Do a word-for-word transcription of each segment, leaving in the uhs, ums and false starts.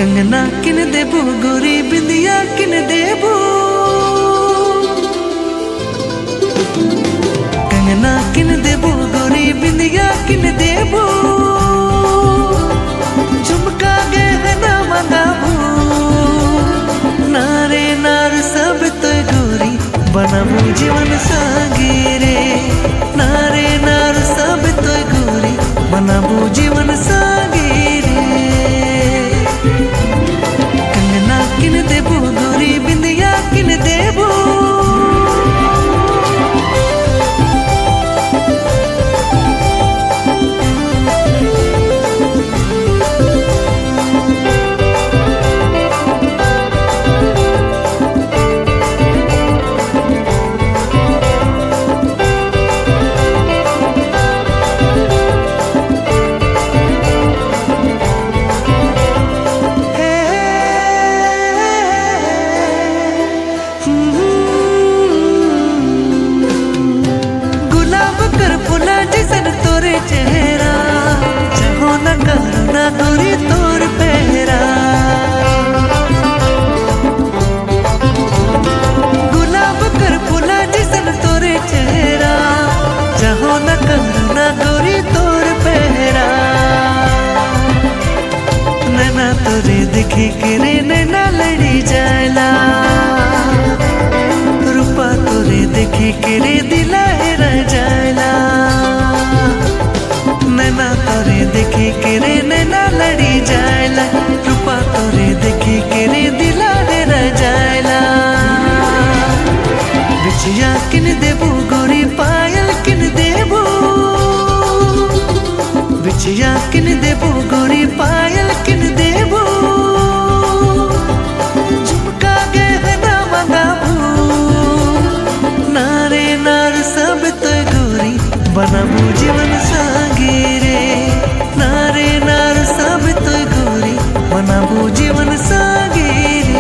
कंगना किन देबू गोरी बिंदिया किन देबू कंगना किन देबू गोरी बिंदिया किन देबू झुमका गहना मंगाबू नारे नार सब तो गोरी बनाबू जीवन संगी रे नारे नार सब तो गोरी बनाबू जीवन संगी रे कंगना किन देबू गोरी बिंदिया किन देबू चेहरा चाहो न करो न गोरी तोर पहरा गुलाब कर फूला जिसन तोरे चेहरा चाहो न करो न गोरी तोर पहरा नैना तोरे दिखी के रे नैना लड़ी जाला रूपा तोरे देखी के रे दिला हेरा जाला नैना तोरे देखी के रे नैना लड़ी जायला रूपा तोरे देखी के रे दिला हेरा जायला बिछिया किन देबू गोरी पायल किन देबू बिछिया किन देबू गोरी पायल किन देबू झुमका गहना मंगाबू नारे नार सब तो गोरी बनाबू जीवन संगी रे नारे नार सब तो गोरी बनाबू जीवन संगी रे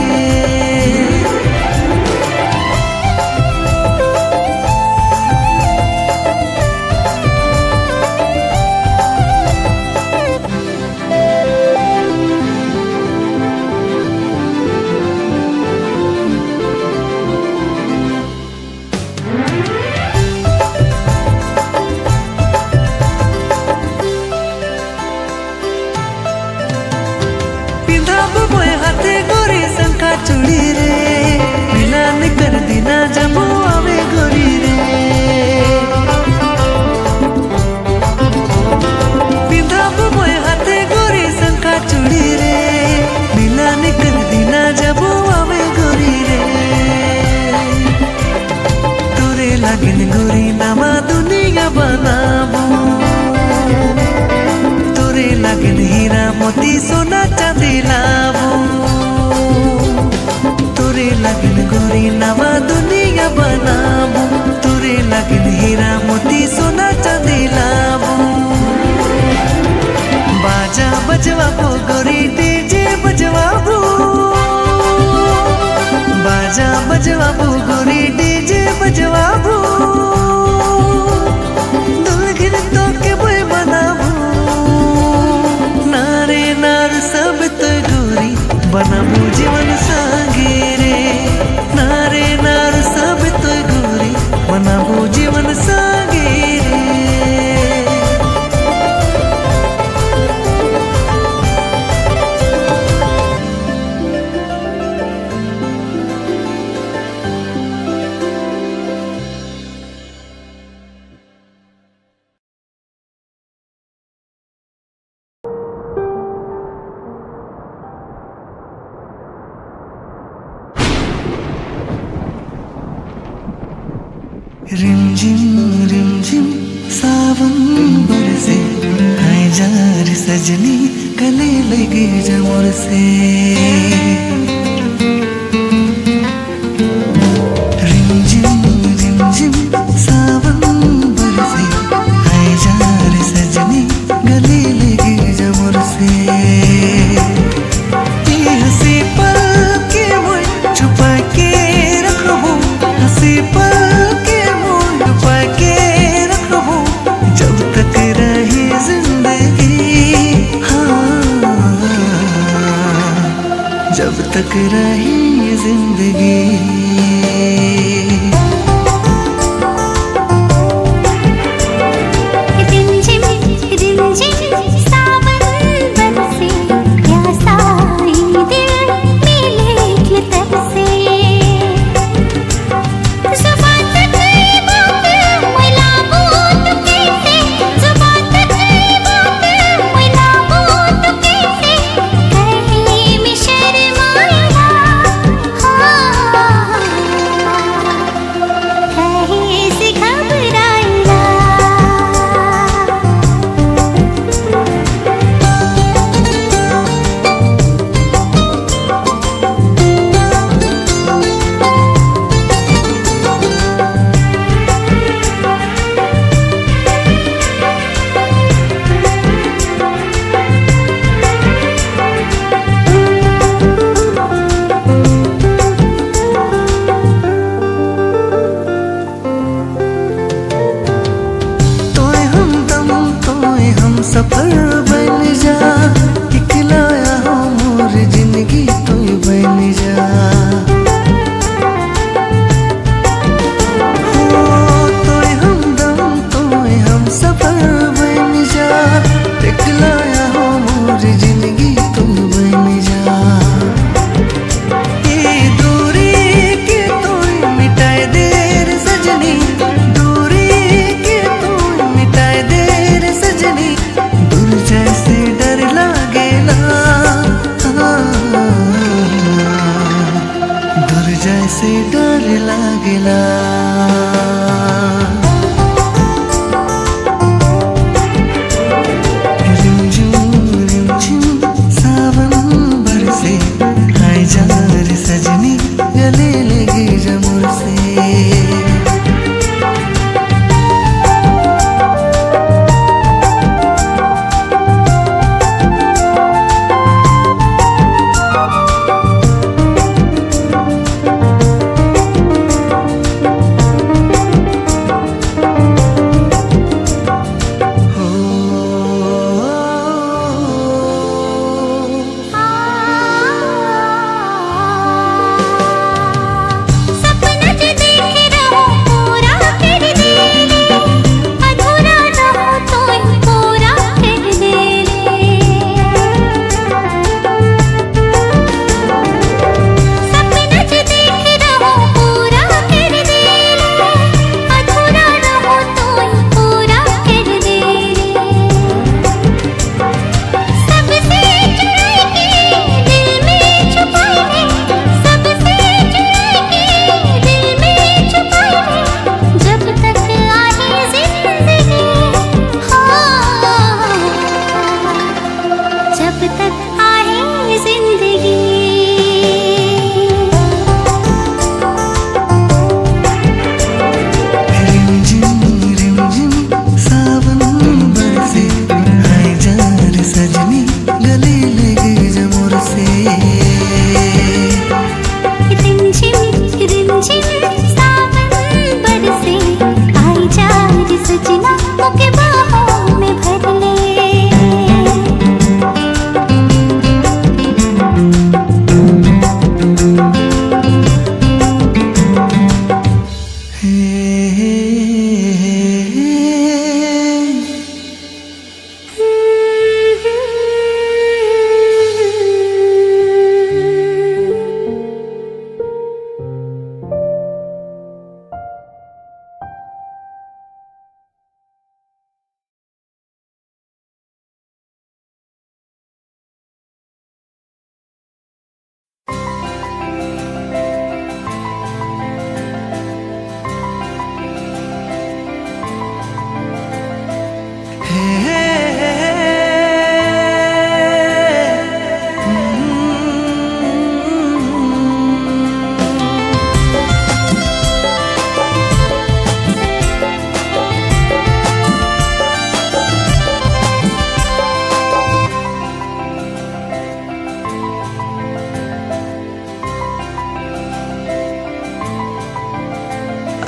चूड़ी रे मिलान कर दीना जबू आवे गोरी रे पिंधाबू मोए हाथे गोरी संका चूड़ी रे मिलान कर दीना जबू आवे गोरी रे तोरे लागिन गोरी नामा दुनिया बनाबू तोरे लागिन हीरा मोती सोना चांदी लाबू तोरे लगिन गोरी नवा दुनिया बनाबू तोरे लगिन हीरा मोती सोना चांदी लाबू बाजा बजवाबू गोरी डीजे बजवाबू बाजा बजवाबू गोरी डीजे बजवाबू दुल्हन तो के बोए बनाबू नारे नार सब तो गोरी बनाबू जीवन संगी रे नारे नार सब तो गोरी बनाबू जीवन संगी रे रिमझिम रिमझिम सावन बरसे हाय जार सजनी गले लगे जमोर से रिमझिम रिमझिम सावन बरसे हाय जार सजनी गले लगे जमोर से ये हंसी पल के मुझ छुपा के रखबू हंसी पल जब तक रही जिंदगी हाँ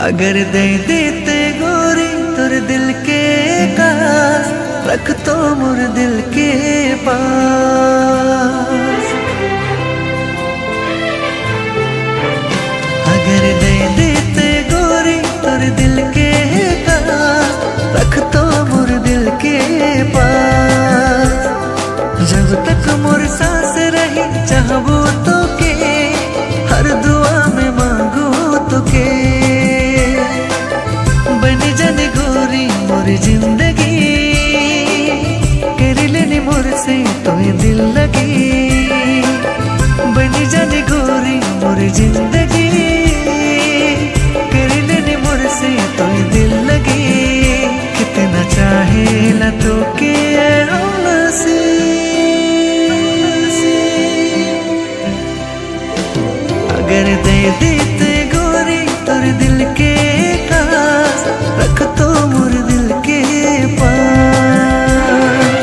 अगर दे देते गोरी तुर दिल के कास, रख तो मुर दिल के पास। अगर दे देते गोरी तुर दिल के कास, रख तो मुर दिल के पास। जब तक मुर सांस रही चाहबो तो के, हर दुआ में मांगो तो के। बन जन गोरी मोर जिंदगी, कर लेनी मोर से तो दिल लगी। बन जन गोरी मोर जिंदगी, कर लेनी मोर से तो दिल लगी। कितना चाहे ला तो के से, अगर दे देते गोरी तुर दिल के कास, रख तो मुर दिल के पास।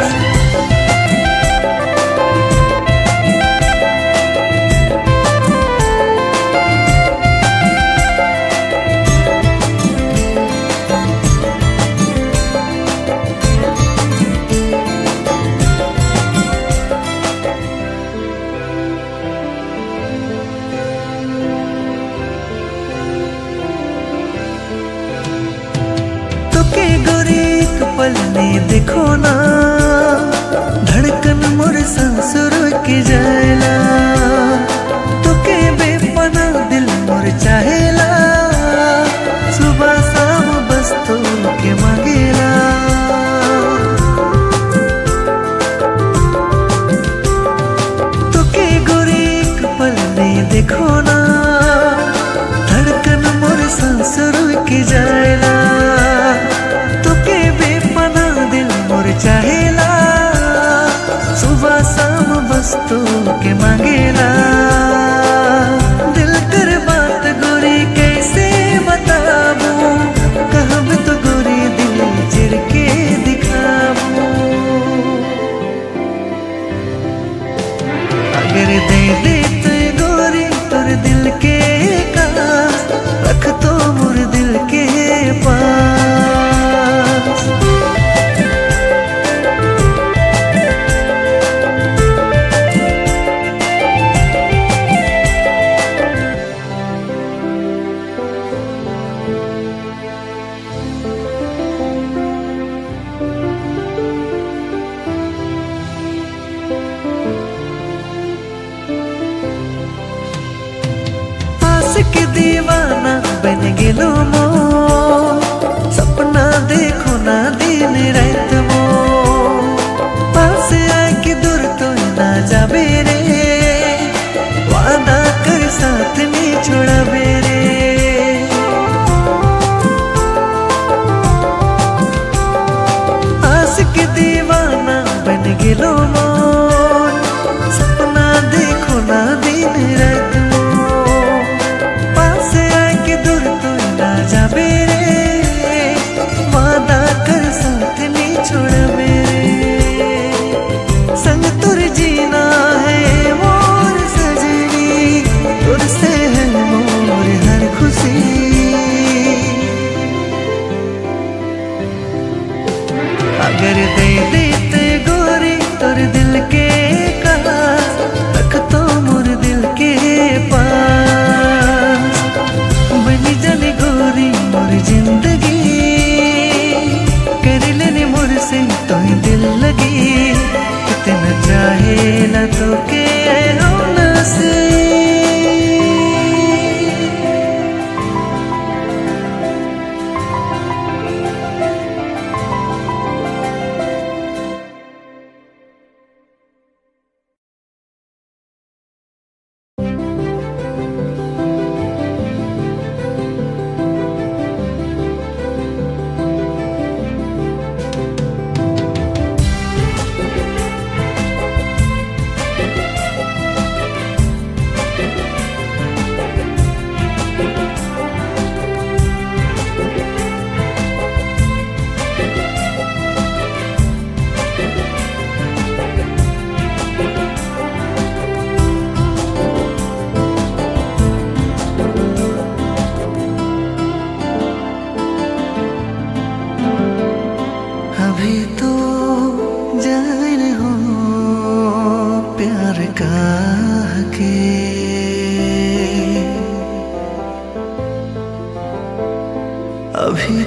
के गोरी एक पल में देखो ना, धड़कन मोर सांसुर की जायला। तो के बेपना दिल मोर चाहेला, सुबह शाम बस तो के मांगेला। तो के गोरी एक पल में देखो ना, धड़कन मोर सांसुर की जायला। चाहेला सुबह शाम बस तो के मांगेला। दिल कर बात गोरी कैसे बताबू, कहब तो गोरी दिल चिर के दिखाबू। अगर दे देते गोरी तुर दिल के कास, रख तो मुर दिल के पास। के दीवाना बन गेलो मो, सपना देखो ना दिन रात मो। पास आके दूर तो ना जाबे रे, वादा कर साथ में छोड़ाबे रे। आस के दीवाना बन गेलो मो, सपना देखो ना दिन रात मो। जाबे रे, वादा कर साथ नहीं छोड़बे रे। संग तुर जीना है मोर सजनी, तुर से है मोर हर खुशी। अगर दे देते गोरी तुर दिल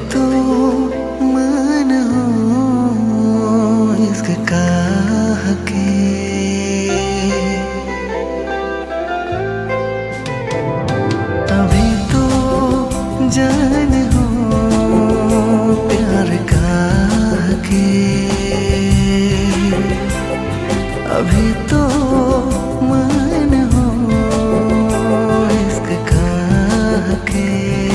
तो मान हो इश्क का के। अभी तो जान हो प्यार का के। अभी तो मान हो इश्क का के।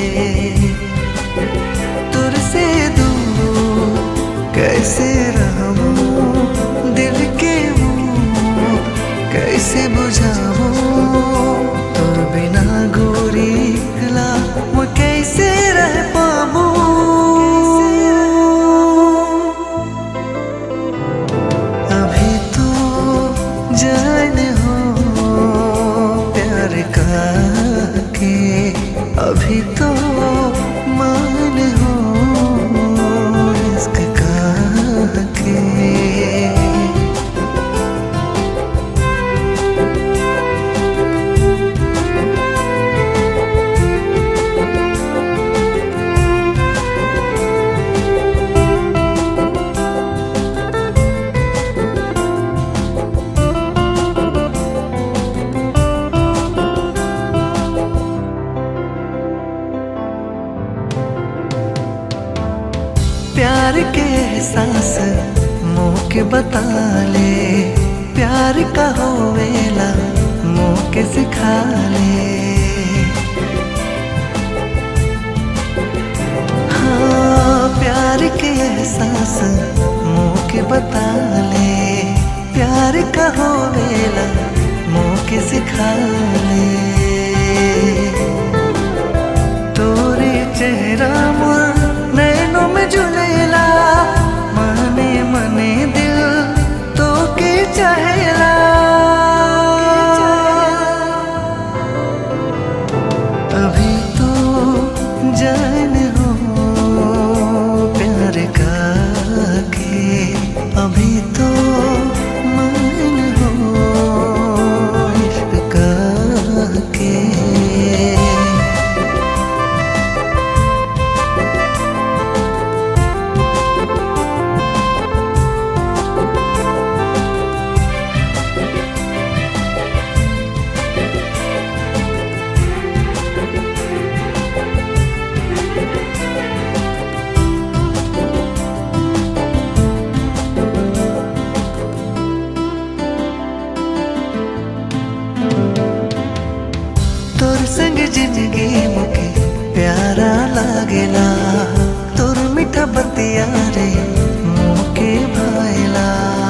तुझसे दूर कैसे रहूं दिल के मुँह कैसे बुझाऊं। तुर बिना गोरी गला मैं कैसे रह पाऊं। अभी तो जान हो प्यार का के। अभी तो मान हो इश्क का के। प्यार के एहसास मुँह के बता ले। प्यार का होवेला मुँह के सिखा ले। हाँ प्यार के एहसास मुँह के बता ले। प्यार का होवेला मुँह के सिखा ले। तोरे चेहरा मुर नैनों में झुलेला। मने मने दिल तो के चाहेला। अभी तो जान हो प्यार का के। अभी तो मान हो इश्क का के। तोर संग जिंदगी मुके प्यारा लागेला। तोर मीठा बतिया रे मुके भाईला।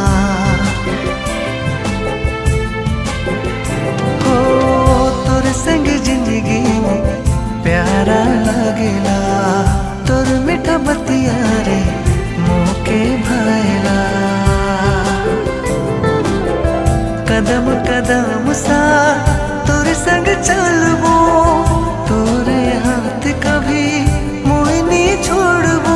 हो तोर संग जिंदगी मुके प्यारा लागेला। तोर मीठा बतिया रे मुके भाईला। कदम कदम सा तोरे संग चलबो। तोरे हाथ कभी मोहि नहीं छोड़बो।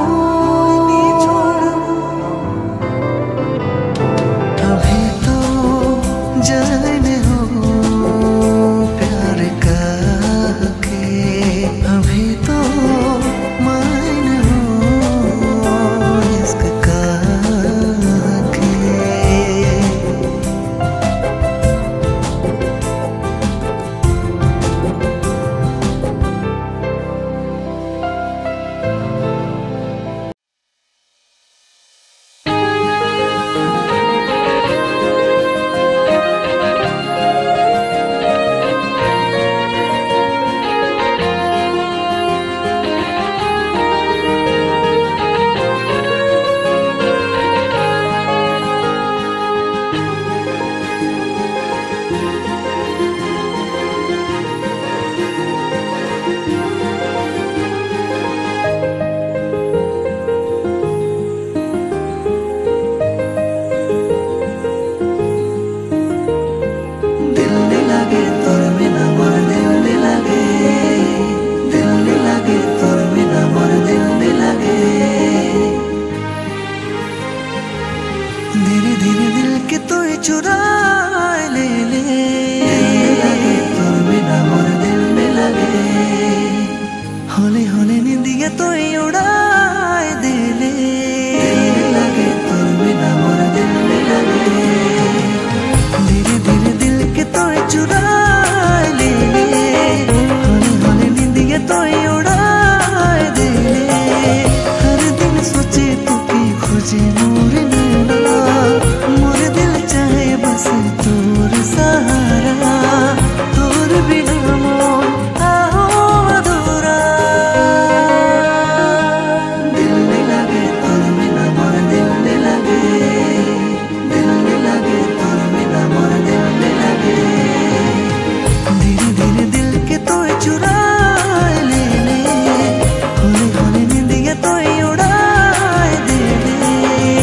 अभी तो जान हो प्यार का के। अभी तो मान हो इश्क का के। उड़ाए दिले लगे तोर बिना मोर दिल लगे धीरे धीरे दिल के तोय चुराए ले होले होले नींदिया तोय उड़ाए दिले हर दिन सोचे तू की खोजे मोर नैना मोर दिल चाहे बस तोर सहारा तोर बिना मोर आहो अधूरा दिल लगे तोर बिना मोर दिल लगे दिल लगे तोर बिना मोर दिल लगे धीरे धीरे दिल के तोय चुराए ले ले होले होले नींदिया तोय उड़ाए दे ले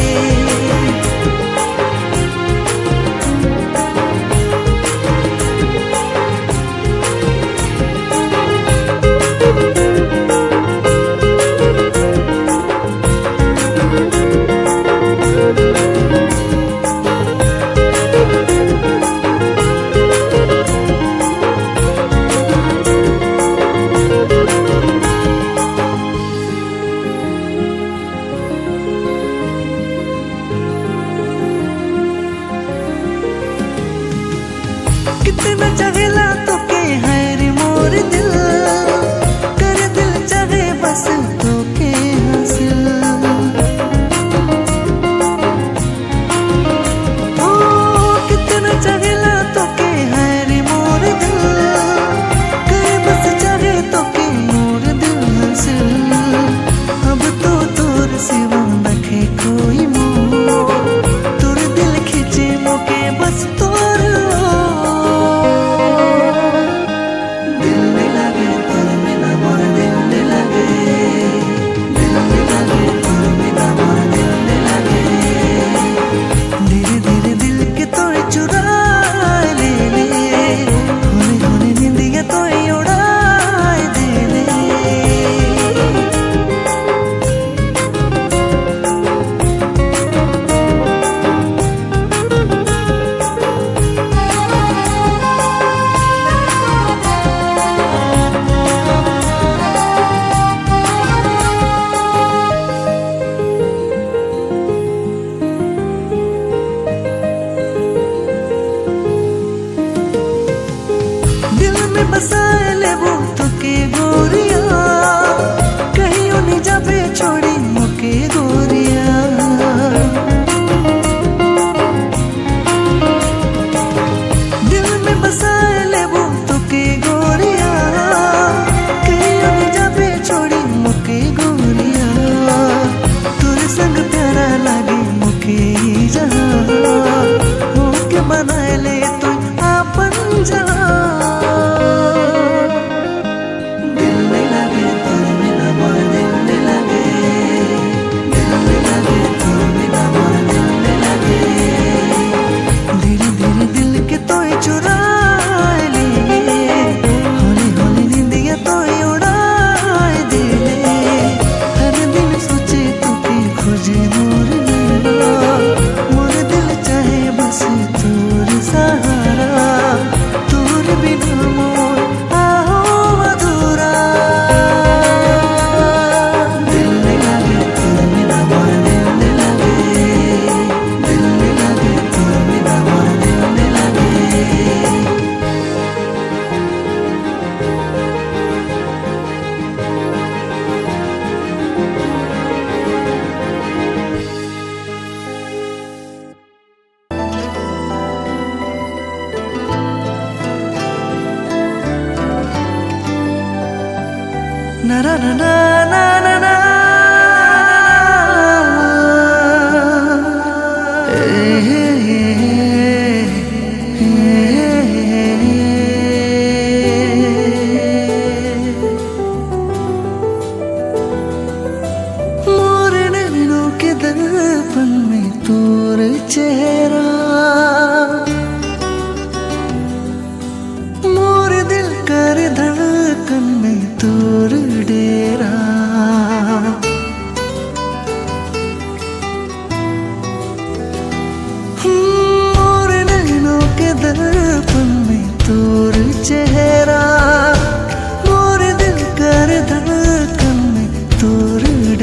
कितना चाहेला तो के है रे मोर दिल कर दिल चाहे बस तो के हासिल ओ कितना चाहेला तो के है रे मोर दिल कर बस चाहे तो के मोर दिल हासिल अब तो तोर सिवा नखे कोई मोर तोर दिल खींचे मोके बस तोर बसाए ले वो तो के गोरिया कहीं उन्हें जाबे छोड़ी मुके गोरिया दिल में बसाए ले वो तो के गोरिया कहीं उन्हें जाबे छोड़ी मुके गोरिया तोरे संग प्यारा लागे मुके जहाँ मुके बनाए ले तो आपन जहाँ na na na na na na मोर नैनों के दर्पण में तोर चेहरा मोर दिल कर धड़कन में तोर डेरा मोर नैनों के दर्पण में तोर चेहरा मोर दिल कर धड़कन में तोर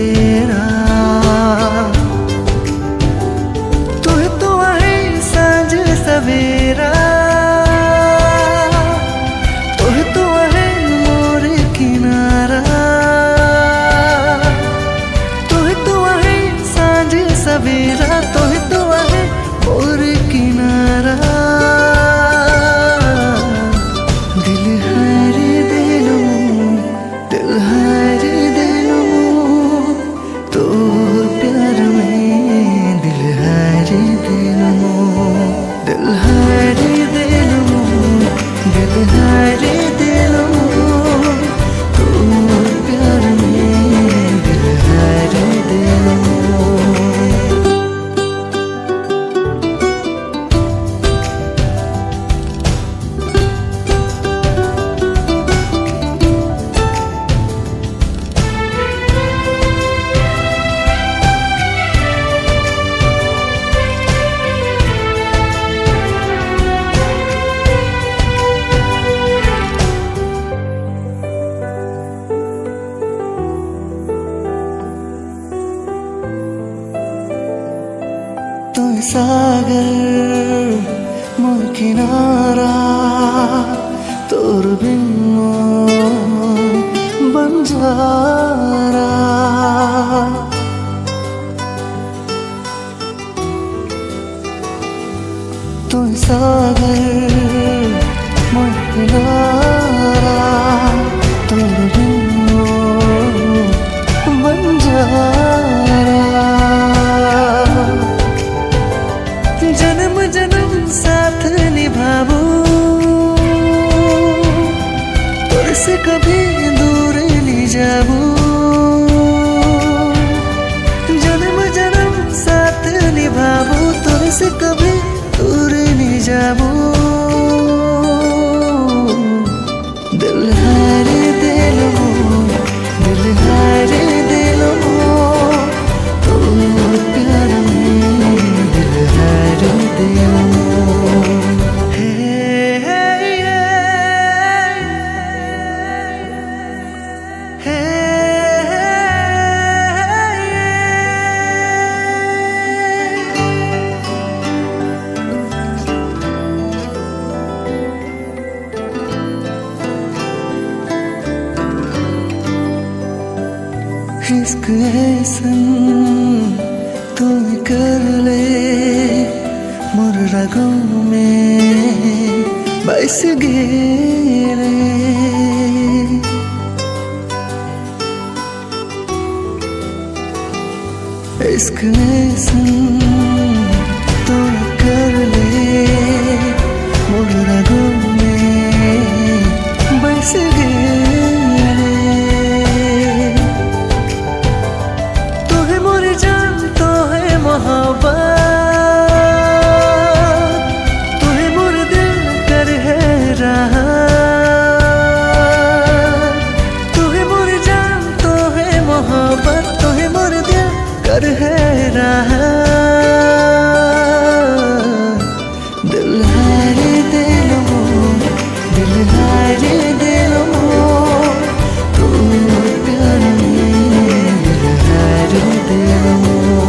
तुई सागर मोर किनारा तोर बिन बंजारा तुई सागर मोर किनारा तोर बिन बंजारा जन्म जन्म साथ निभाबू तोर से कभी दूर नहीं जाबू जन्म जन्म साथ निभाबू तोर से कभी दूर नहीं जाबू दिल हारे दिल हो दिल हारे दिल हो तो प्यार में दिल हारे दिल इश्क ऐसन तू कर ले मोर रगों में बस गेले इश्क ऐसन तू कर ले मोर रगों में बस गेले कर है रहा दिल हारे दिल हो दिल हारे दिल हो तू प्यार में दिल हारे दिल हो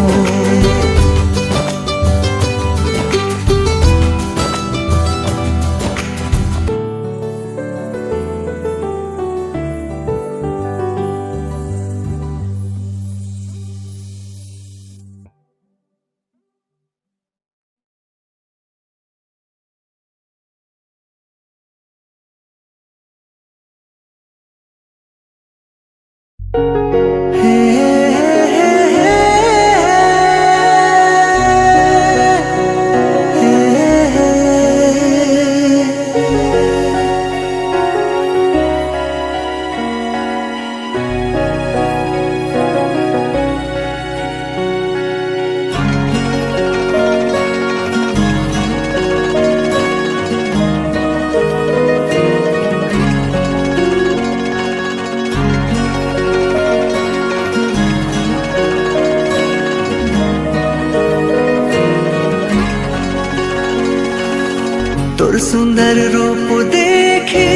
तोर सुंदर रूप देखी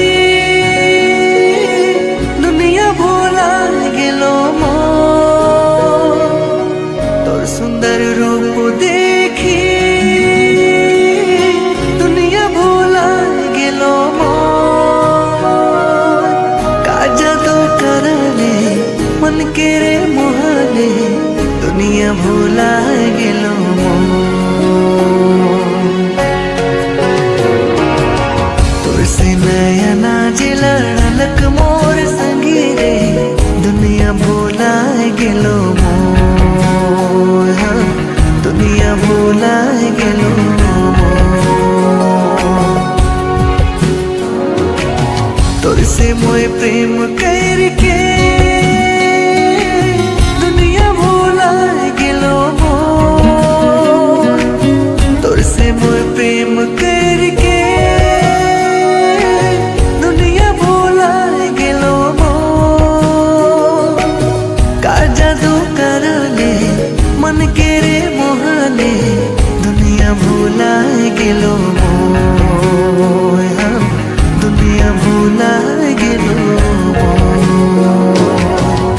दुनिया भूला गेलो मोर तोर सुंदर रूप देखी दुनिया भूला गेलो मोर का जादू करले मन के रे मोहले दुनिया भूला गेलो मोर से नया नाचे लड़लक मोर संगी रे दुनिया भूला गेलो मोर हाँ, दुनिया भूला गेलो तोर से मोए प्रेम करके दुनिया भूला गेलो मोर तोर से मोए प्रेम करके मन के रे मोहले दुनिया भूला गेलो मोर हाँ, दुनिया भूला गेलो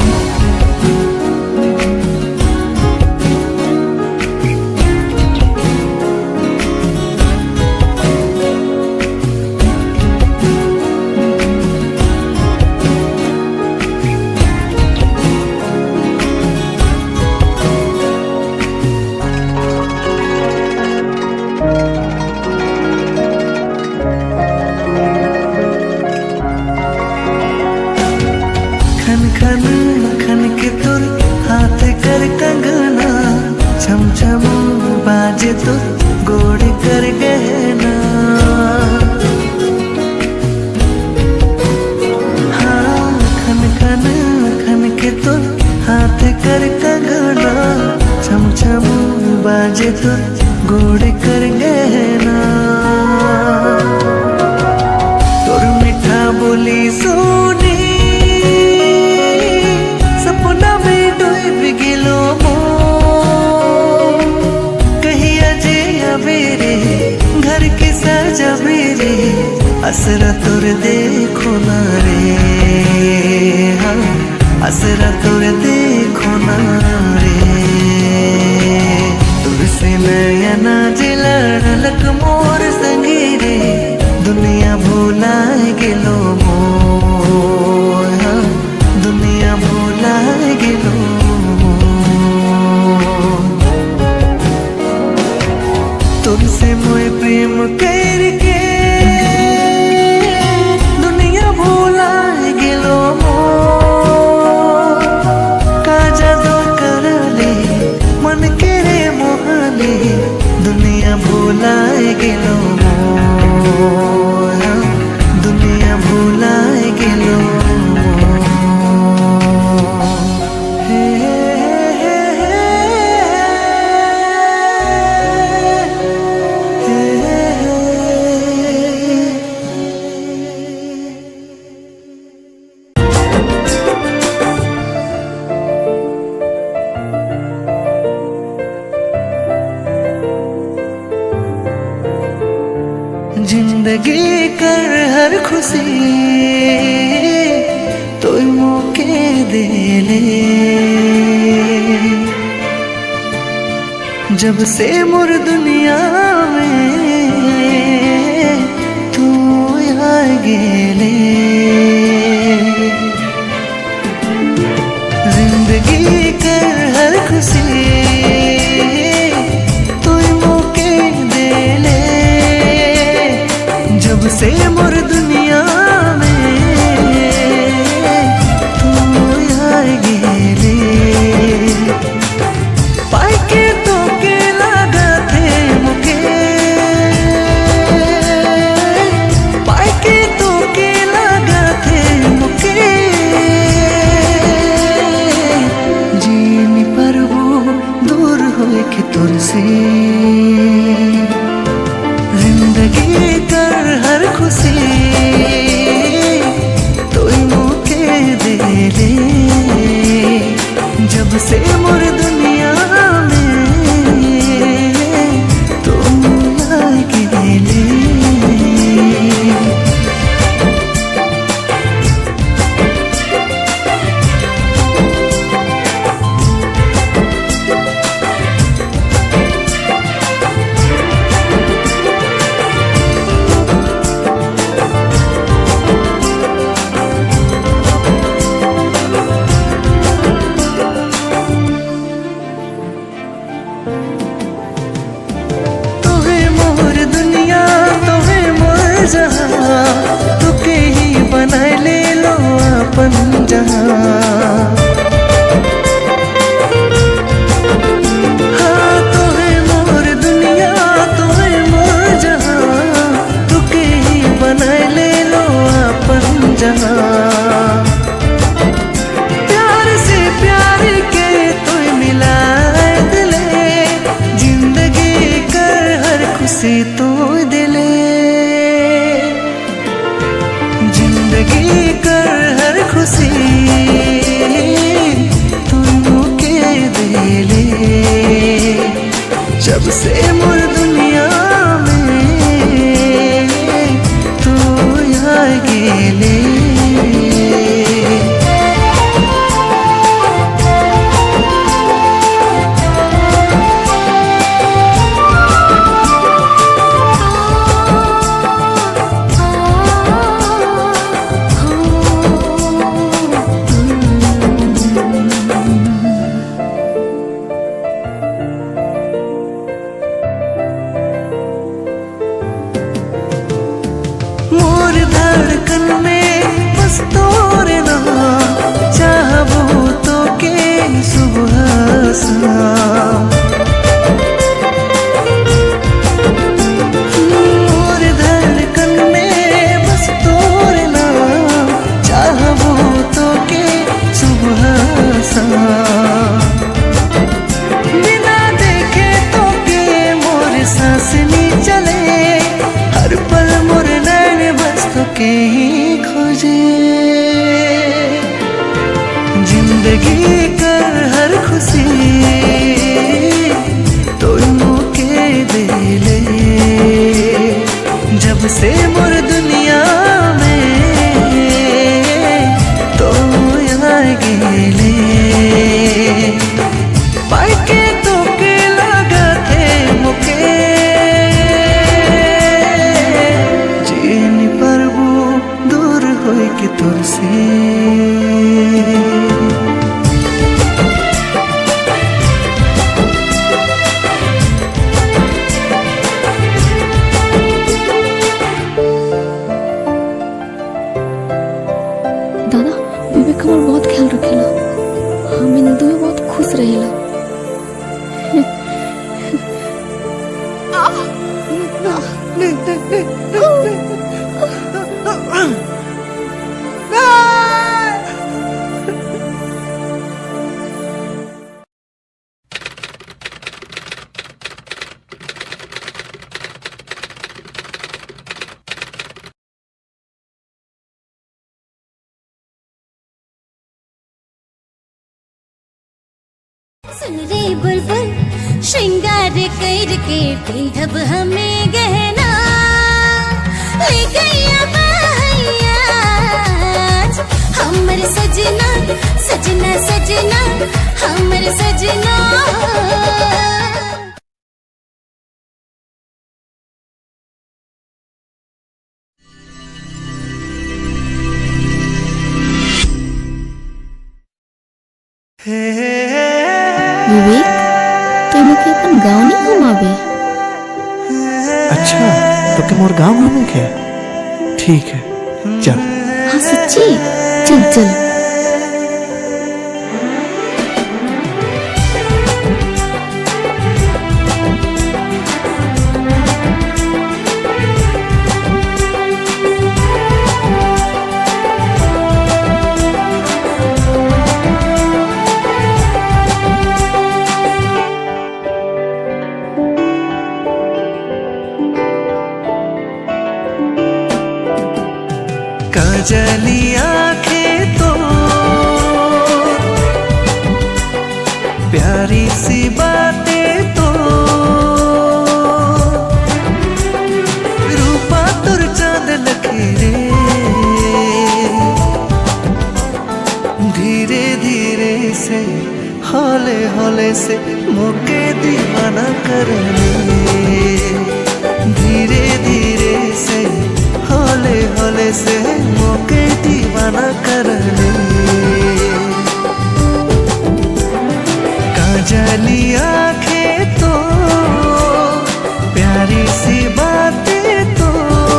मोर कर कंगना, छम छम बाजे तो गोड़ कर गहना। हाँ खन खन खन के तो हाथ कर कंगना, छम छम बाजे तो गोड़ कर गहना। तोर मीठा बोली सुनी सपना में डूब गेलो मो, कहिया जे अबेरे घर के सजा मेरे, असरा तोर देखो ना रे। हाँ असरा तोर देखो ना रे। तुरसे नयना जिला लक मोर संगीरे, दुनिया भूला गेलो मोर। हाँ दुनिया भूला गेलो। तुमसे मोए प्रेम करके दुनिया भूला गेलो मोर। का जादू करले मन के रे मोहले, दुनिया भूला गेलो मोर। दुनिया भूला गेलो। जिंदगी कर हर खुशी तो मौके दे ले, जब से मोर दुनिया में तू आ गेले। जिंदगी कर हर खुशी तो मौके दे ले, जब से मोर दुनिया में तू आ गेले। पाई के तो के लगा थे मुके, पाई के तो के लगा थे मुके। जीनी पर वो दूर होए के तुर से, जिंदगी कर हर खुशी तो मौके दे ले, जब से मोर दुनिया में तो आ गेले। तुके ही बनाए ले लो अपन जहां। हाँ तो है मोर दुनिया, तो है मोर जहां, तुके ही बनाए ले लो अपन जहां। प्यार से प्यार के तो मिलाए दिले, जिंदगी कर हर खुशी तो दिले। जिंदगी कर हर खुशी तुम के दे ले, जब से मोर दुनिया में तू आ गेले। देला। सुन रे बुलबुल श्रृंगार करके पिंधब हमें गहना ले गैया बहैया हमर सजना सजना सजना हमर सजना। विवेक तो मुझे अपन गाँव नहीं घुमावे। अच्छा तो क्या मोर गाँव घूमे के? ठीक है चल। हाँ सच्ची, चल चल। काजली आंखें तो प्यारी सी बातें तो रूपा तुर चांद लखेरे धीरे धीरे से हौले हौले से मोके दीवाना करने धीरे धीरे से हौले हौले से मोके दीवाना करने काजली आंखें तो प्यारी सी बातें तो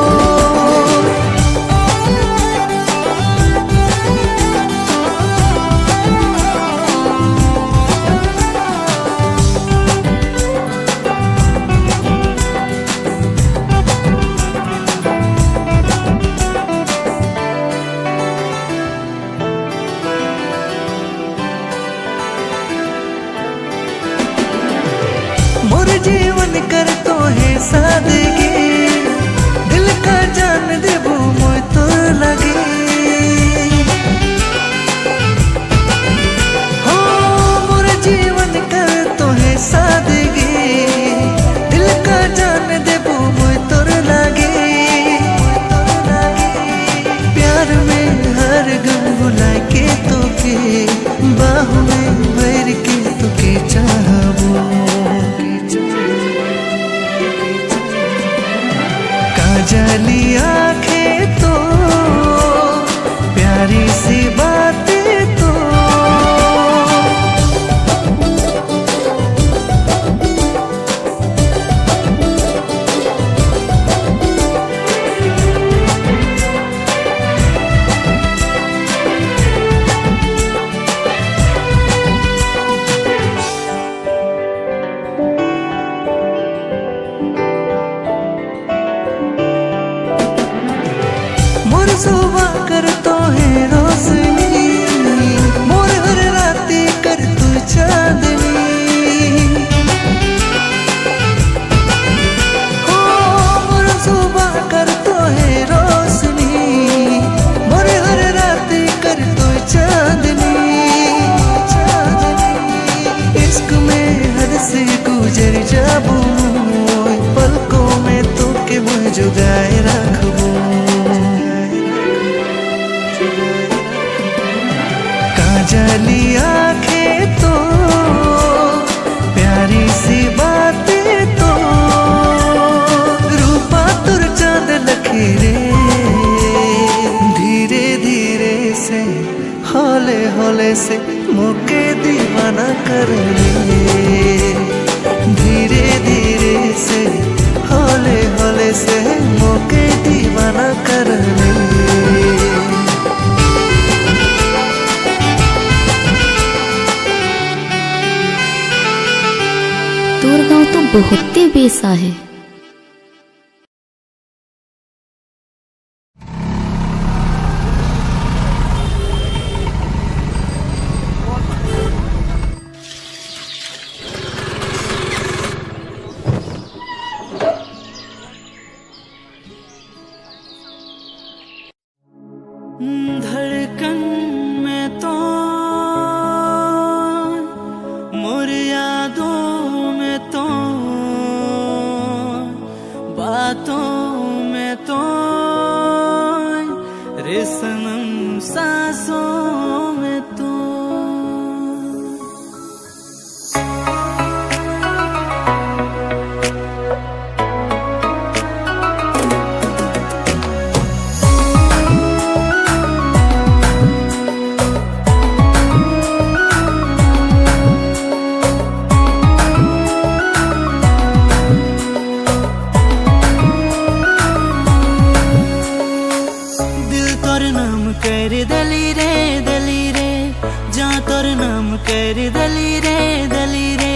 मोर जीवन कर तो है सादगी दिल का जान देबू मोय तो लगे हो मोर जीवन कर तो है सादगी दिल का जान देबू मोय तो लगे प्यार में हर गम भुला के तो के बाहों में भर के तो के चाहबो काजली आंखें तो प्यारी सी बातें तो सुबह कर तो है रोशनी मोर हर राती कर तू चांदनी हो मोर सुबह कर तो है रोशनी मोर हर राती कर तू चांदनी चांदनी इश्क में हद से गुजर जाबू पलकों में तो के मुझ जुगाए रखबू काजली आंखें तो प्यारी सी बातें तो रूपा तुर चांद लखेरे धीरे धीरे से हौले हौले से मोके दीवाना करने धीरे धीरे से हौले हौले से मोके दीवाना करने तोर गाँव तो बहुते बेसा है। धड़कन में तो मोर यादों में तो बातों में तो रे सनम सांसों में तो कर दली रे दली रे जा तोर नाम कर दली रे दली रे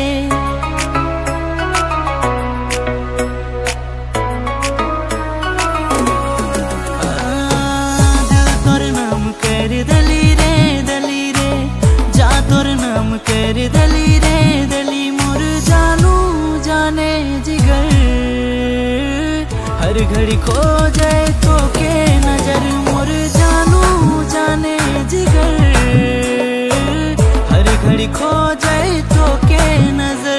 दिल तोर नाम कर दली रे दली रे जा तोर नाम कर दली रे दली मोर जानू जाने जिगर हर घड़ी खो जाए तो के नजर मोर जानू जाने जिगर हर घड़ी खो जाए तो के नजर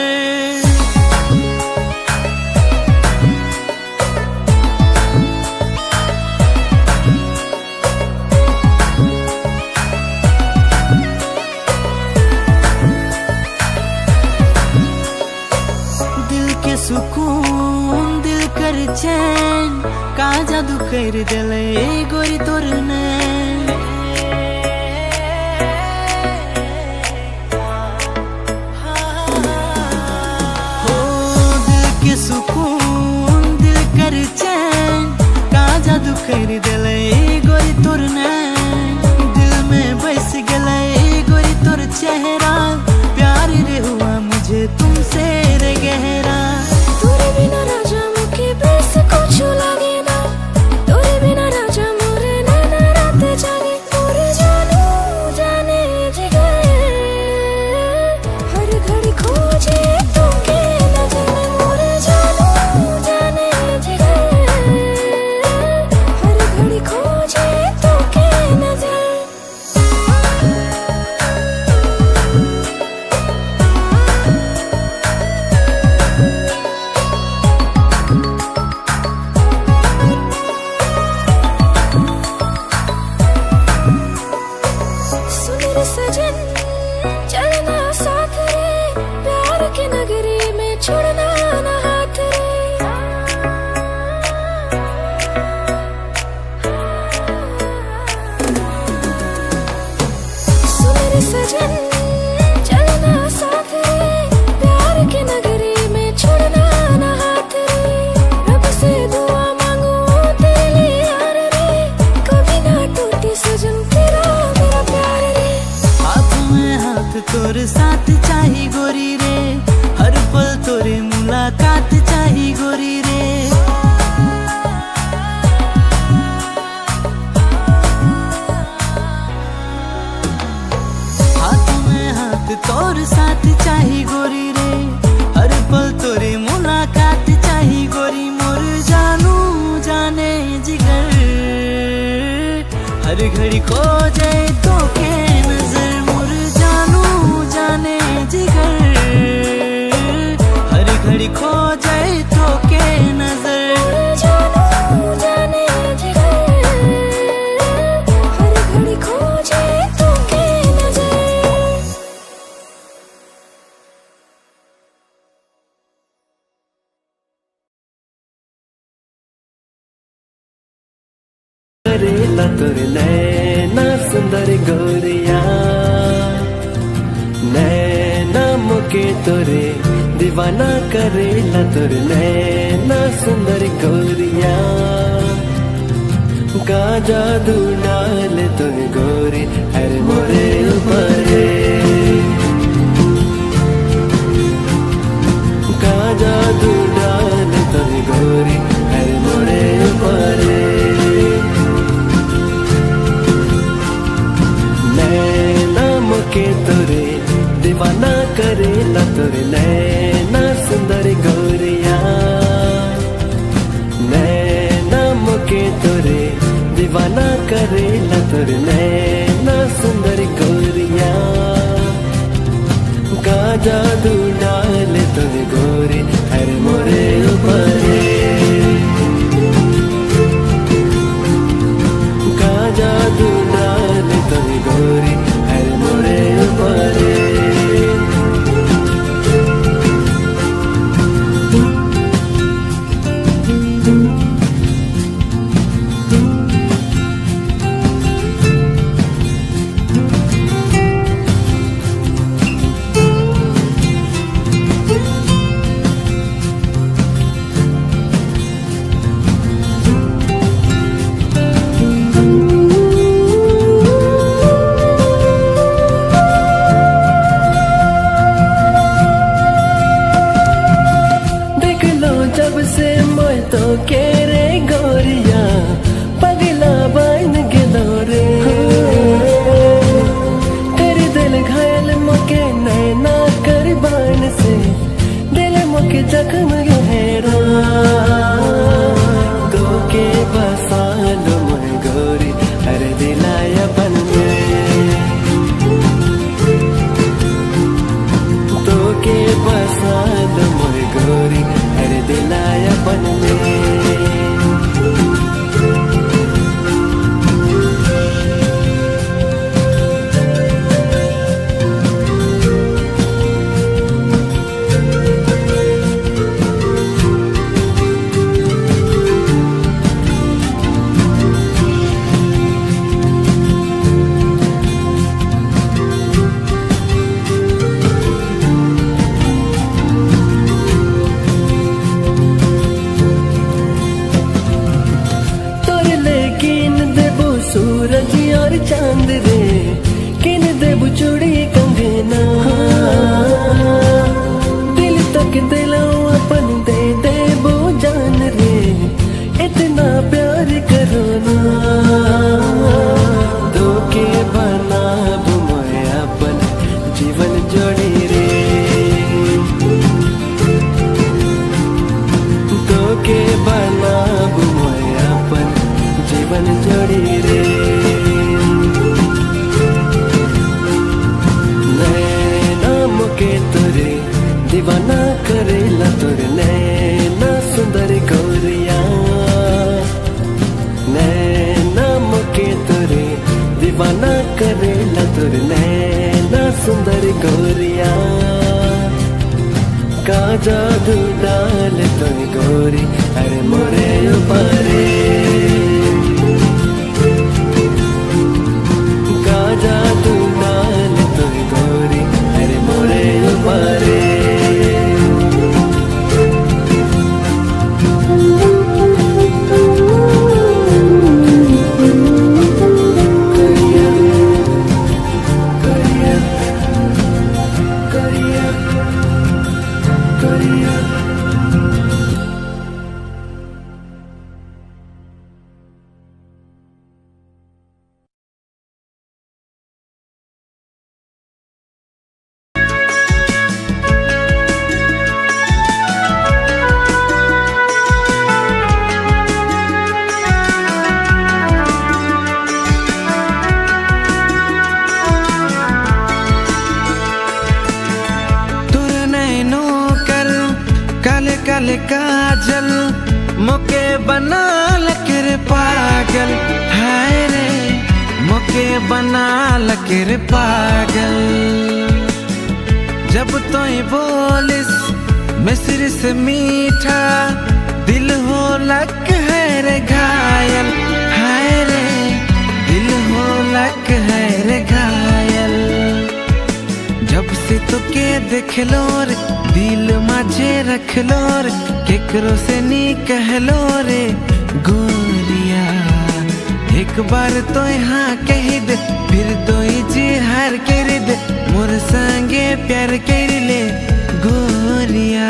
दिल के सुकून दिल कर चैन का जादू कर दिले गोरी तोर ने हो दिल के सुकून दिल कर चैन का जादू कर दिले गोरी तोर ने दिल में बस गले गोरी तोर चेहरा प्यार रे हुआ मुझे तुमसे रे गहरा तोरे बिना राजा मुझे बस कुछ लगे ना तोरे बिना राजा मोरे नैना रात जागे मोरे जानू जाने जिगर हर घड़ी खोजे तुमके नजर मोरे जानू जाने जिगर हर घड़ी खोजे तुमके नजर सजन चलना साथ रे प्यार के नगरी में छोड़ना ना हाथ रे सुन रे सजन चलना साथ रे प्यार के नगरी में छोड़ना ना हाथ रे रब से दुआ मांगू तेरे लिए यार रे कभी ना टूटे सजन तेरा मेरा प्यार रे हाथ में हाथ तोर साथ चाही गोरी रे हर पल तोरे मुलाकात चाही गोरी रे हाथ में हाथ तोर साथ चाही गोरी रे हर पल तोरे मुलाकात चाही गोरी मोर जानू जाने जिगर हर घड़ी खो जाए तो के नजर मोर जानू जाने जिगर हर घड़ी खो जाए तो के नजर जानू जाने जिगर हर घड़ी खोजे तुमके नजर करेला तोर नैना सुंदर गोरिया नैना मुके तोरे दीवाना करेला तोर नैना सुंदर गोरिया का जादू डाल तोर गोरी हर मोरे ऊपर तोरे नैना सुंदर गोरिया, नैना मोके तोरे दीवाना करेला तोरे नैना सुंदर गोरिया। का जादू डाले तोरे गोरी हर मोरे ऊपरे, का जादू डाले तोरे गोरी हर मोरे ऊपरे। जख्म गहरा तो के बसा लो मोर गोरी हर दिलाया बन में, तो के बसा लो मोर गोरी हर दिलाया बन में। सूरज और चांद रे किन देबू चूड़ी कंगना, दिल तक दिलो अपन दे देबू जान रे इतना प्यार करो ना। तो के बनाबू मैं अपन जीवन जोड़ी रे, तो के बनाबू मैं अपन जीवन जोड़ी रे। नैना मोके तोरे दीवाना करेला तोरे नैना सुंदर गोरिया, नैना मोके तोरे दीवाना करेला तोरे नैना सुंदर गोरिया। का जादू डाल तोरे गोरी अरे मोरे ऊपरे, जादू डाल तोरे गोरी अरे मोरे ऊपरे। करिया करिया करिया करिया। काले काजल मोके बना लकर पागल, हाय रे मोके बना लकर पागल। जब तो बोलिस मिस्र से मीठा दिल हो लक है रे घायल, हाय रे दिल हो लक है रे घायल। जब से तो के देख लो रे दिल माझे रख लो रे, केकरो से नी कह लो रे गोरिया। एक बार तो यहाँ कह दे फिर तो जी हार कर दे, मोर संगे प्यार कर ले गोरिया।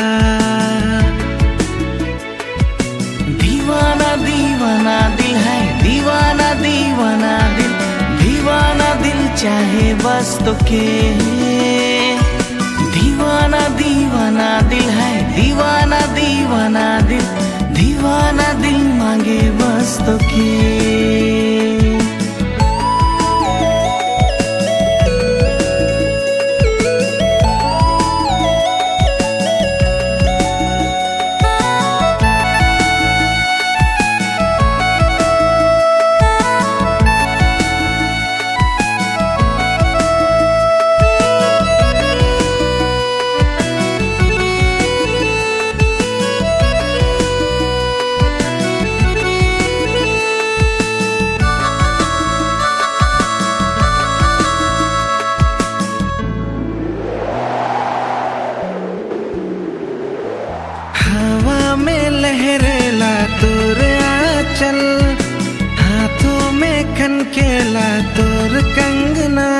दीवाना दीवाना दिल है, दीवाना दीवाना दिल, दीवाना दिल चाहे बस तो के दीवाना दी तोर आंचल, हाथों में खनकेला तोर कंगना।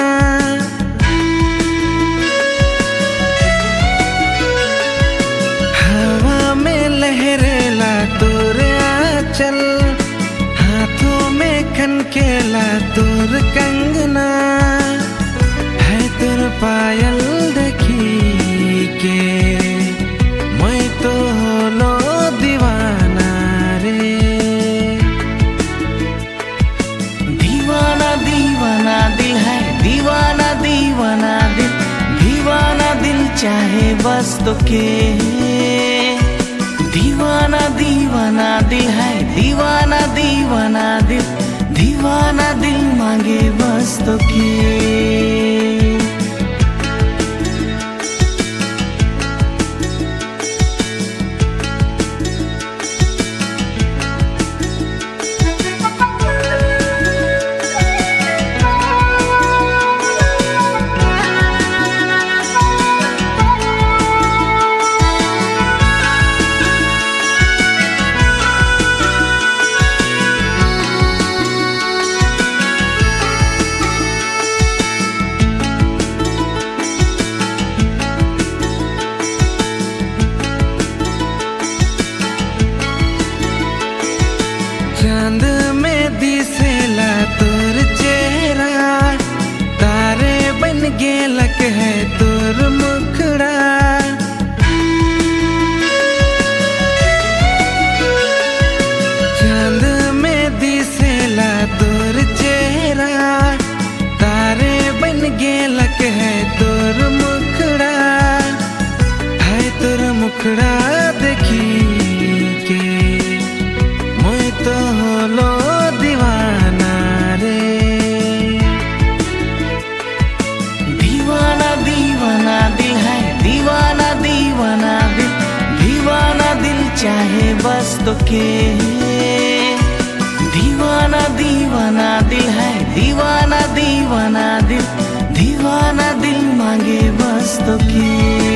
हवा में लहरेला तोर आंचल, हाथों में खनकेला तोर कंगना। है तोर पायल देखी के मैं तो होलो दीवाना रे। दीवाना दीवाना दिल है, दीवाना दीवाना दिल, दीवाना दिल चाहे बस तो के। दीवाना दीवाना दिल है, दीवाना दीवाना दिल, दीवाना दिल मांगे बस तो के। चांद में दिसेला तोर चेहरा, तारे बन गेलक है तोर मुखड़ा। चांद में दिसेला तोर चेहरा, तारे बन गेलक है तोर मुखड़ा। है तोर मुखड़ा देखी के मैं तो होलो दीवाना रे। दीवाना दीवाना दिल है, दीवाना दीवाना दिल, दीवाना दिल चाहे बस तो के। दीवाना दीवाना दिल है, दीवाना दीवाना दिल, दीवाना दिल मांगे बस तो के।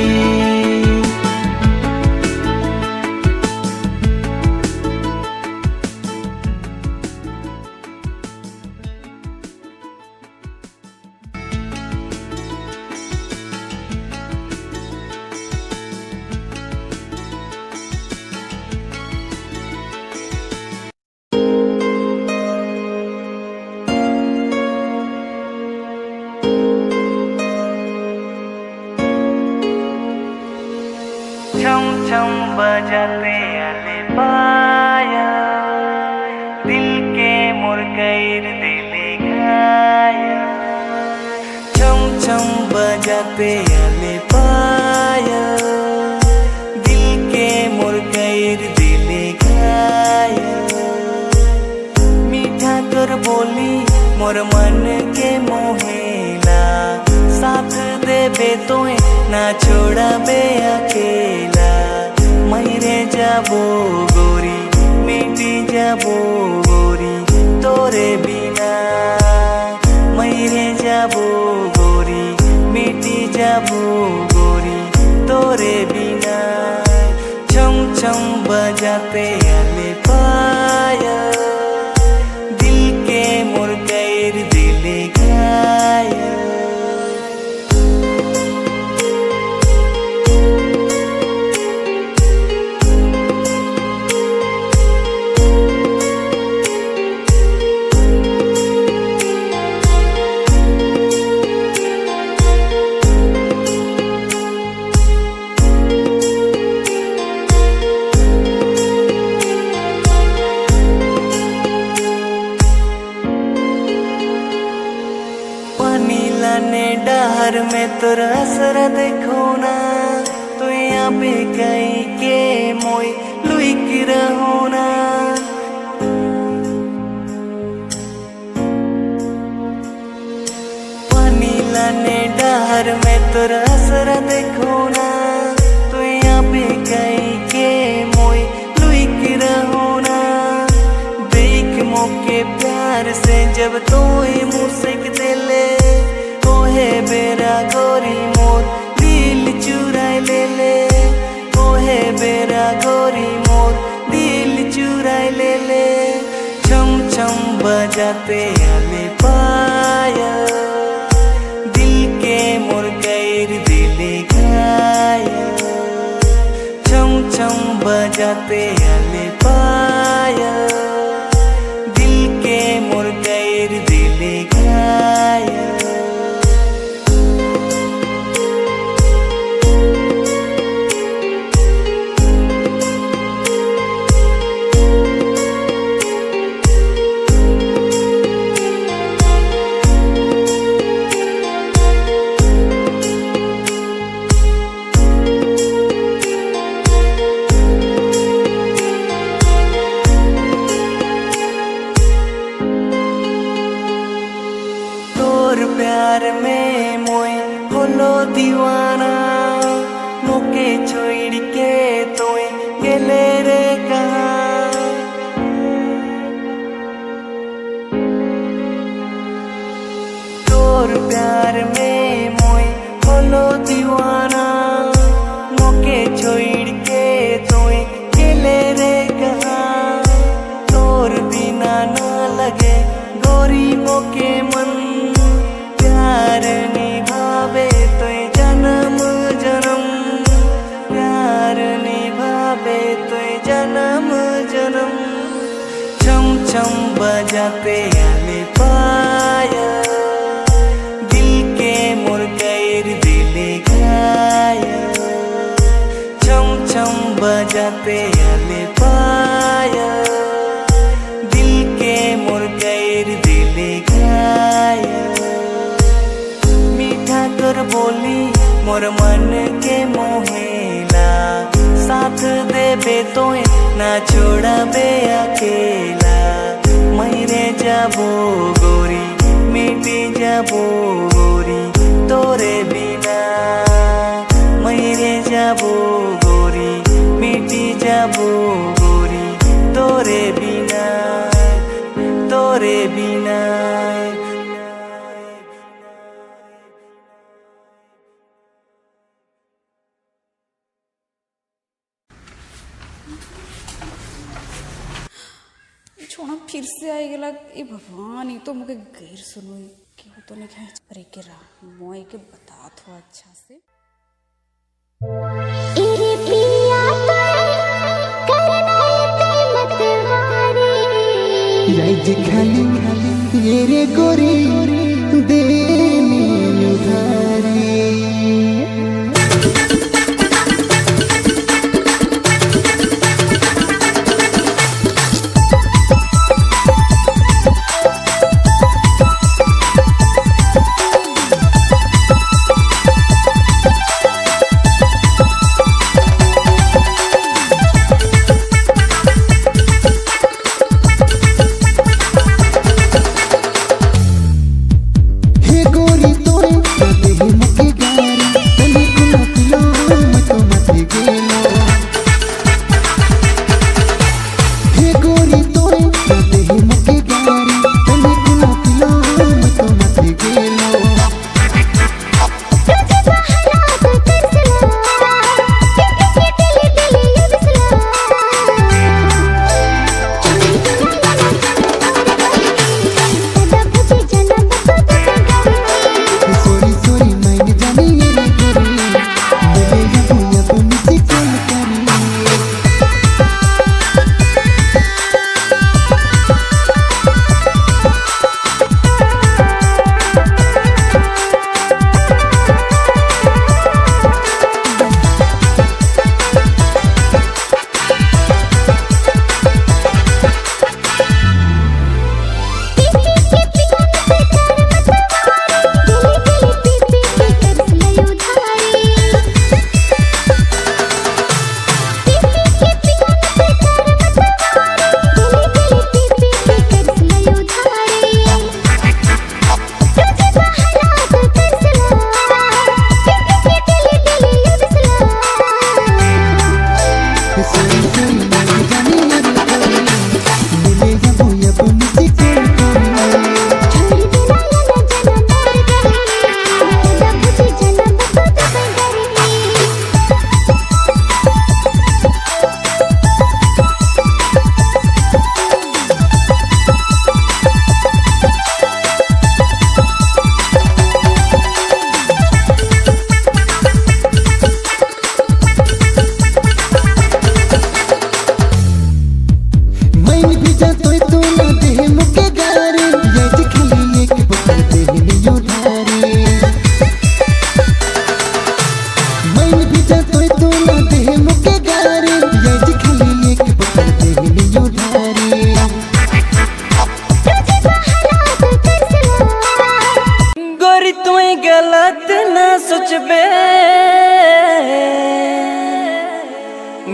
छम छम बजाते आले पाया, दिल के मुरकैर दिले घाया। छम छम बजाते आले पाया, दिल के मुरकैर दिले घाया। मीठा तोर बोली मोर मन के मोहेला, साथ देबे तोए ना छोड़ाबे अकेला। मैरे जाबो गोरी मिटी जाबो गोरी तोरे बिना। मैरे जाबो गोरी मिटी जाबो गोरी तोरे बिना। छम छम बजाते आले पाया, दिल के मुरकैर दिले घाया। डहर में तोरा असर देखो ना, तो यहाँ पे कई के मोई लुइक रहो ना। पानी लाने डहर में तोरा असर देखो ना, तो यहाँ पे कई के मोई लुइक रहो ना। देख मौके प्यार से जब तो मुझसे दिले, ओहे बेरा गोरी मोर दिल चुराए ले ले। ओहे बेरा गोरी मोर दिल चुराए बजाते आले पायल दिल के मोर गैर दिले घायल छम छम बजाते आले पायल दिल के मोर गैर दिले घायल प्यार में मोय होलो दीवाना मोके छोड़ के तोय गेले रे कहाँ तोर प्यार में मोय होलो दीवाना मोके छोड़ के तोय गेले रे कहाँ तोर बिना ना लगे गोरी मोके मन प्यार निभावे तो जन्म जन्म प्यार निभावे तो जन्म जन्म छम छम बजाते आले पायल दिल के मोर गैर दिले घायल छम छम बजाते आले पायल दिल के मोर गैर दिले घायल तोर बोली मोर मन के मोहेला साथ देबे तोय ना छोड़ाबे अकेला मरे जाबो गोरी मिटी जाबो गोरी तोरे बिना मरे जाबो गोरी मिटी जाबो गोरी तोरे बिना तोरे बिना छोड़ा फिर से आई गला ए भगवान ये तो मुझे गैर सुनो क्यों तो नहीं खाए अरे के रहा मोए के बता थो अच्छा से एरे पिया तो करना ये मत हारे राज खाली ये रे गोरी देनी उधारी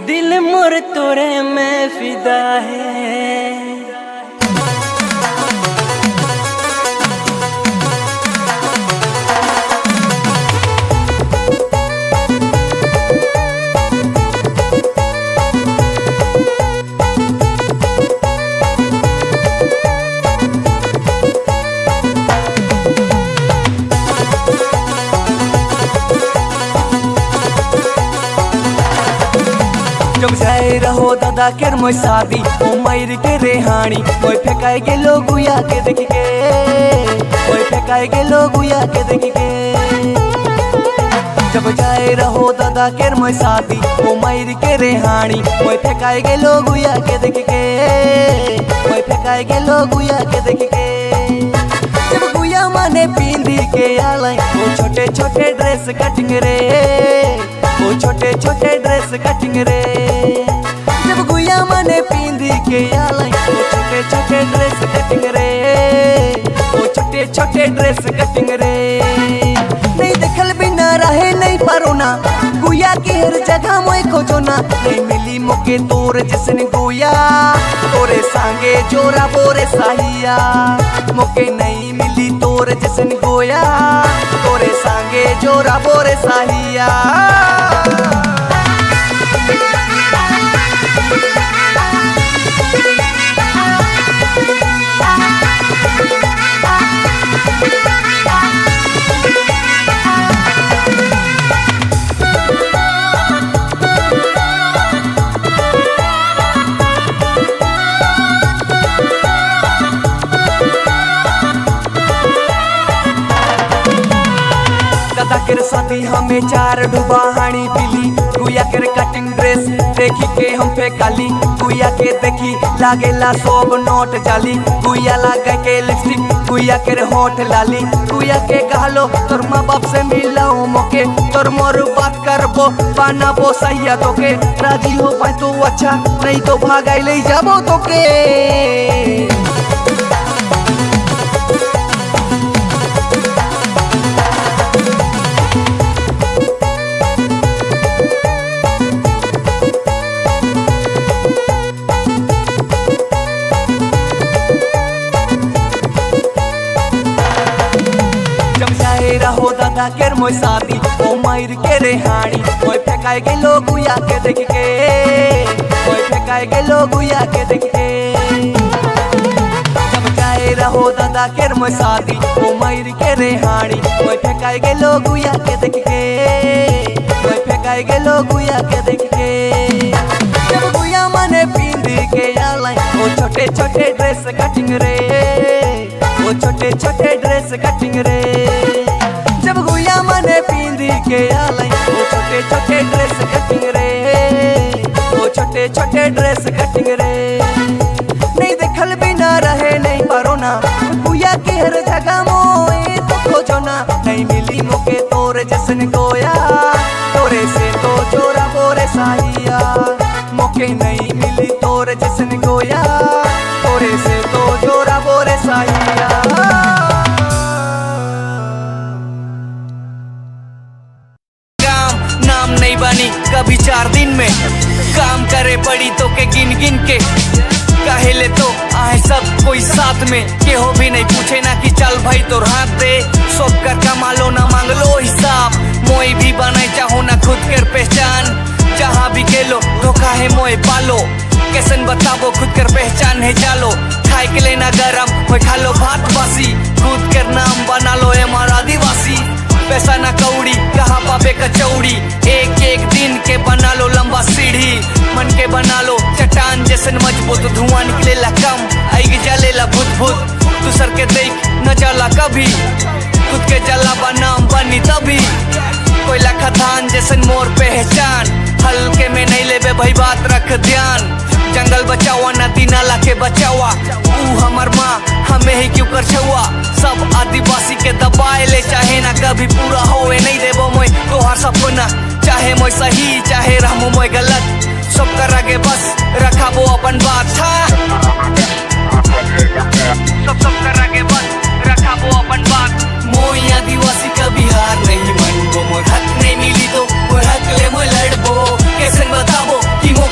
दिल मोर तोरे में फिदा है। जब जाए रहो दादा केर मोय शादी ओ मयूर के रेहानी मोय फेकाए के लोग उया के देख के मोय फेकाए के लोग उया के देख के। जब जाए रहो दादा केर मोय शादी ओ मयूर के रेहानी मोय फेकाए के लोग उया के देख के मोय फेकाए के लोग उया के देख के। जब गुया माने पिंदी के आलाई वो छोटे छोटे ड्रेस कटिंग रे वो छोटे छोटे ड्रेस कटिंग रे। जब गुया माने पिंदी के आलाई वो छोटे छोटे ड्रेस कटिंग रे वो छोटे छोटे ड्रेस कटिंग रे। नहीं देखल बिना रहे नहीं पारो ना गुया के हर जगह मोय खोजो ना नहीं मिली मोके तोर जैसन गुया तोरे सांगे जोरा बोरे साहिया मोके नहीं मिली तोर जैसन गोया तोरे सांगे जोरा बोरे साहिया। दादा केर साथी हमें चार डूबा हानी पीली गुया केर कटिंग ड्रेस देखी के हम पे काली गुया के देखी लागेला सब नोट जाली गुया लागे के लिपस्टिक गुया केर होठ लाली गुया के कहलो तोर माँ बाप से मिलाओ मोके तोर मोर बात करबो बनाबो सहिया तोके राजी हो पाए तो अच्छा नहीं तो भागाई ले जाबो तोके। रहो दादा केर मोय शादी ओ मयूर के रेहानी मोय फेकाए के लोग उया के देख के मोय फेकाए के लोग उया के देख के। जब जाए रहो दादा केर मोय शादी ओ मयूर के रेहानी मोय फेकाए के लोग उया के देख के मोय फेकाए के लोग उया के देख के। जब गुया माने पिंदी के आलाई वो छोटे छोटे ड्रेस कटिंग रे वो छोटे छोटे ड्रेस कटिंग रे। जब गुया माने पिंदी के आलाई वो छोटे छोटे ड्रेस कटिंग रे वो छोटे छोटे ड्रेस कटिंग रे। नहीं देखल बिना रहे नहीं पारो ना गुया के हर जगह मोए तो खोजो ना नहीं मिली मोके तोरे जैसन गोया तोरे से तो जोरा बोरे साहिया मोके नहीं मिली तोरे जैसन गोया तोरे से तो जोरा बोरे साहिया। नहीं बनी कभी चार दिन में काम करे पड़ी तो के गिन गिन के कहेले तो आए सब कोई साथ में के हो भी नहीं पूछे ना कि चल भाई तोर हाथ दे सब कर कमा लो ना मांग लो हिसाब मोई भी बनाई चाहो ना खुद कर पहचान जहाँ भी गेलो धोखा है मोए पालो कैसन बताबो खुद कर पहचान है चालो खाए के लेना गरम मोए खा लो भात बासी खुद कर नाम बना लो हमारा आदिवासी पैसा ना कौड़ी कहाँ पावे कचौड़ी एक एक दिन के बना लो लंबा सीढ़ी मन के बना लो चट्टान जैसन मजबूत धुआं निकलेला कम आएगी जलेला भूत भूत दूसर के देख न जला कभी खुद के जला बनाम बनी तभी कोयला खदान जैसन मोर पहचान हल्के में नहीं लेबे भाई बात रख ध्यान जंगल बचावा नदी नाला के बचावा ऊ हमर माँ हमें ही क्यों कर छुआ सब आदिवासी के दबाए ले चाहे ना कभी पूरा होए नहीं देबो मोय तोहार सपना चाहे मोय सही चाहे रहमो मोय गलत सब कर आगे बस रखाबो अपन बात था सब सब कर आगे बस रखाबो अपन बात मोय आदिवासी कभी हार नहीं मानबो मोय हक नहीं मिली तो मोय हक ले मोय लड़बो कैसे बताबो कि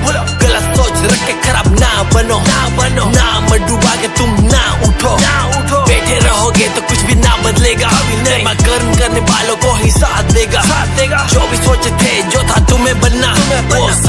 बोलो गलत सोच रख के खराब ना बनो ना बनो नाम डूबा के तुम ना उठो ना उठो बैठे रहोगे तो कुछ भी ना बदलेगा मैं कर्म करने वालों को ही साथ देगा साथ देगा जो भी सोचे थे जो था तुम्हें बनना वो